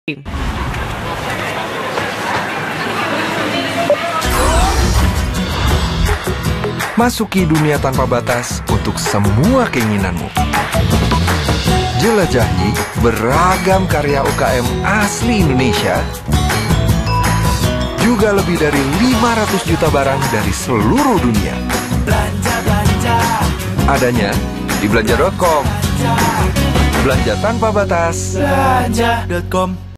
Masuki dunia tanpa batas untuk semua keinginanmu. Jelajahi beragam karya UKM asli Indonesia. Juga lebih dari 500 juta barang dari seluruh dunia. Adanya di belanja.com. Belanja tanpa batas. Belanja.com